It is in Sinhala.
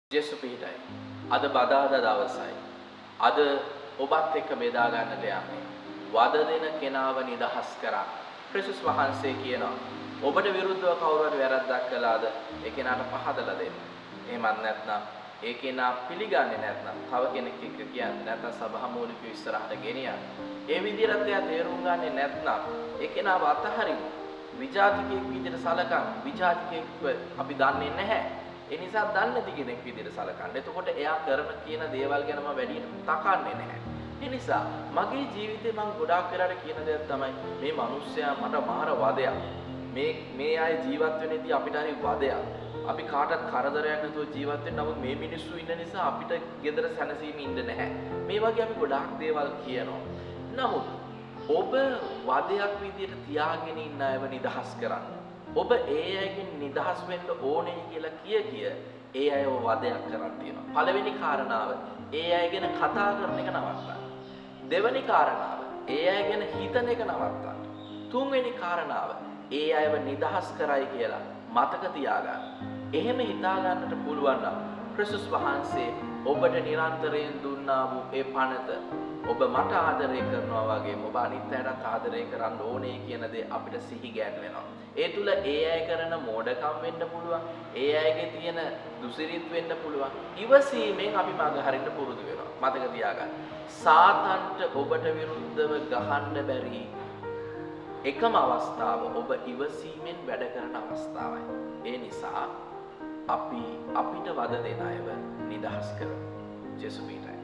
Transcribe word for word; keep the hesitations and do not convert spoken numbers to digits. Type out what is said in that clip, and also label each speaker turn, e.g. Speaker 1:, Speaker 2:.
Speaker 1: ජේසු පිහිටයි. අද බදාදා දවසයි. අද ඔබත් එක්ක බෙදා ගන්නට යන්නේ. වද දෙන කෙනාව නිදහස් කරා. ක්‍රිස්තුස් වහන්සේ කියනවා ඔබට විරුද්ධව කවුරු හරි වැරද්දක් කළාද ඒ කෙනාට පහදලා දෙන්න. එහෙමත් නැත්නම් ඒ කෙනා පිළිගන්නේ නැත්නම් තව කෙනෙක් එක්ක කියන්නේ නැත්නම් සභා මූලිකව ඉස්සරහට ගෙනියන්න. ඒ විදිහට එයා තේරුම් ගන්නේ නැත්නම් ඒ කෙනාව අතහරින්න. විජාතිකයෙක් විදිහට සලකන විජාතිකයෙක්ව අපි දන්නේ නැහැ. ඒ නිසා දන්නේ නැති කෙනෙක් විදිහට සලකන්න. එතකොට එයා කරන කියන දේවල් ගැන මම වැඩියට තකන්නේ නැහැ. ඒ නිසා මගේ ජීවිතේ මම ගොඩාක් වෙලාට කියන දේ තමයි මේ මිනිස්සයා මට මාර වදයක්. මේ මේ අය ජීවත් වෙන්නේදී අපිට හරි වදයක්. අපි කාටවත් කරදරයක් නැතුව ජීවත් වෙන්න නමුත් මේ මිනිස්සු ඉන්න නිසා අපිට gedara සැනසීමේ ඉන්න නැහැ. මේ වගේ අපි ගොඩාක් දේවල් කියනවා. නමුත් ඔබ වදයක් විදිහට තියාගෙන ඉන්න අයව නිදහස් කරන්න. ඔබ ඒ අයගෙන් නිදහස් වෙන්න ඕනේ කියලා කිය කිය ඒ අයව වදයක් කරන් තියෙනවා. පළවෙනි කාරණාව ඒ අය ගැන කතා කරන එක නවත්තන්න. දෙවෙනි කාරණාව ඒ අය ගැන හිතන එක නවත්තන්න. තුන්වෙනි කාරණාව ඒ අයව නිදහස් කරයි කියලා මතක තියාගන්න. එහෙම හිතා ගන්නට පුළුවන් නම් ක්‍රිස්තුස් වහන්සේ ඔබට නිරන්තරයෙන් දුන්නා වූ ඒ පණත ඔබ මට ආදරය කරනවා වගේ ඔබ අනිත් අයටත් ආදරය කරන්න ඕනේ කියන දේ අපිට සිහි ගැන්වෙනවා. ඒ තුල ඒ අය කරන මෝඩකම් වෙන්න පුළුවන්. ඒ අයගේ තියෙන දුසිරිත් වෙන්න පුළුවන්. ඉවසීමෙන් අපි මඟ හරින්න පුරුදු වෙනවා. මතක තියාගන්න. සාතන්ට ඔබට විරුද්ධව ගහන්න බැරි එකම අවස්ථාව ඔබ ඉවසීමෙන් වැඩ කරන අවස්ථාවයි. ඒ නිසා අපි අපිට වද දෙන අයව නිදහස් කරමු. ජේසු පිටයි.